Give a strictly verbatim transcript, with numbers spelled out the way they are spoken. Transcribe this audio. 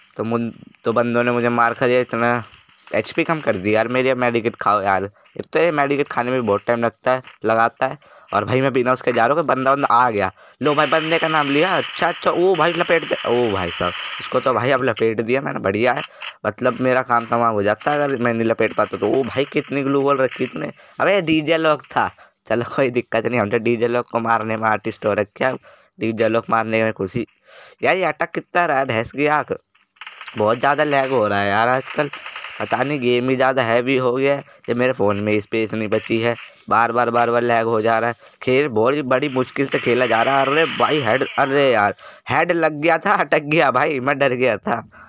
तो मुन तो बंदों ने मुझे मार खा दिया, इतना एच पी कम कर दी यार मेरी। अब मेडिकेट खाओ यार, एक तो ये मेडिकेट खाने में बहुत टाइम लगता है लगाता है। और भाई मैं बिना उसके जा रहा हूँ, बंदा बंदा आ गया। लो भाई बंदे का नाम लिया, अच्छा अच्छा ओ भाई लपेट दे। ओ भाई साहब इसको तो भाई अब लपेट दिया मैंने, बढ़िया है। मतलब मेरा काम तमाम हो जाता है अगर मैं नहीं लपेट पाता तो। ओ भाई कितनी ग्लू वॉल रखी तूने। अबे डीजे लॉक था, चलो कोई दिक्कत नहीं, हमने डीजे लॉक को मारने में आर्टिस्ट हो रखे। डीजे लॉक मारने में खुशी। यार ये अटक कितना रहा है भैंस की आँख, बहुत ज़्यादा लैग हो रहा है यार आजकल। पता नहीं गेम ही ज़्यादा हैवी हो गया है या मेरे फ़ोन में स्पेस नहीं बची है, बार बार बार बार लैग हो जा रहा है। खेल बहुत बड़ी मुश्किल से खेला जा रहा है। अरे भाई हेड, अरे यार हेड लग गया था, अटक गया भाई, मैं डर गया था।